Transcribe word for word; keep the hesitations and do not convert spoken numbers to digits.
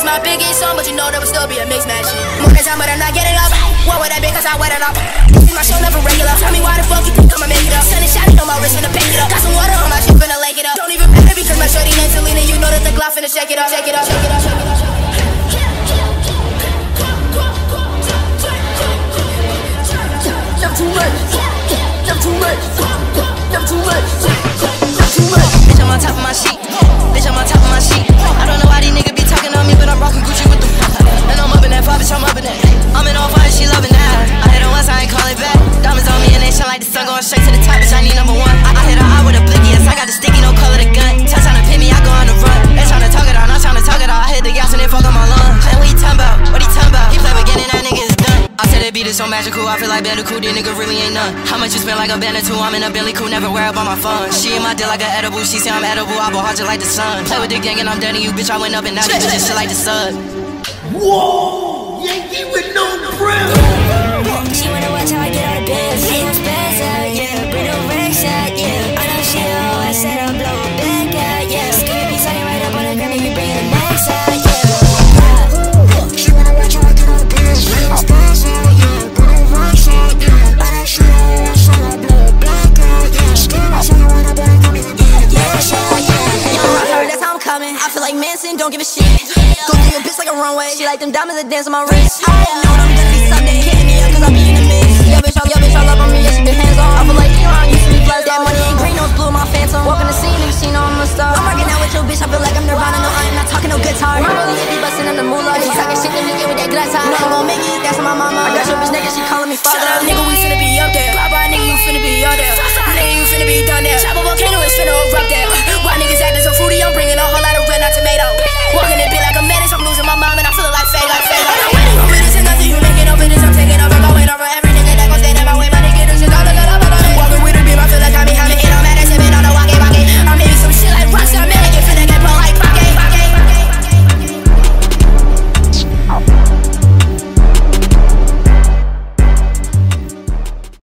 That's my biggest song, but you know there will still be a mix match. More than time, but I'm not getting up. What would that be? Cause I wet it up. This is my show, never regular. Tell me why the fuck you think I'ma make it up. Sun is shining on my wrist, finna paint it up. Got some water on my shit, finna lake it up. Don't even matter because my shorty Angelina, you know that the Glock finna shake it up, shake it up, shake it up, shake it up, shake it up. Never too much. Never too much. Never too much. Never too much. Bitch, I'm on top of my sheet. Bitch, I'm on top of my sheet. I don't know why these niggas be talking on me, but I'm rocking Gucci with them. And I'm up in that five, bitch, I'm up in that. I'm in all five, she loving that. I hit her once, I ain't calling back. Diamonds on me and they shine like the sun, going straight to the top, bitch, I need number one. I, I hit her eye with a blicky, yes, I got the sticky, no color the gun. Touch trying to pin me, I go on the run. They trying to talk it out, not trying to talk it out. I hit the gas and they fuck on my lungs. And what he talking about? What he talking about? He play beginning, that nigga is done. I said that beat is so magical, I feel like Bandicoot, this nigga really ain't none. How much you spend like a bandit too? I'm in a Bentley coupe, never worry about my funds. She in my deal like an edible, she say I'm edible, I ball hard just like the sun. Play with the gang and I'm done to you, bitch, I went up and down, you just shit like the sun. Whoa, Yankee with no breath. She wanna watch how I get out of bed. She gon' spaz out, yeah, bring the racks out, yeah. I know she always said I'll blow her back out, yeah. Scream me talking right up on the Grammy, we bringing the max out, yeah. She wanna watch how I get out of bed. She gon' spaz out, yeah, bring the racks out, yeah. I know she always said I'll blow her back out, yeah. Scream me talking right up on the Grammy, we bringing the max out, yeah. Yo, I heard that's how I'm coming. I feel like Manson, don't give a shit. Go through your bitch like a runway. She like them diamonds that dance on my wrist. I know what I'm gonna be someday. Hitting me up cause I be in the mix. Yo bitch, all, yo bitch, all up on me, yeah, she get hands on. I feel like Elon used to be blessed. That money ain't green, nose blue, my phantom. Walking the scene, nigga, she know I'm a star. I'm working out with your bitch, I feel like I'm Nirvana. No, I am not talking no guitar. I'm really if he bustin' in the moolah. If he talking shit, then we get with that glass high. No, I'm gon' make it, that's on my mama. I got your bitch naked, she calling me father. Nigga, we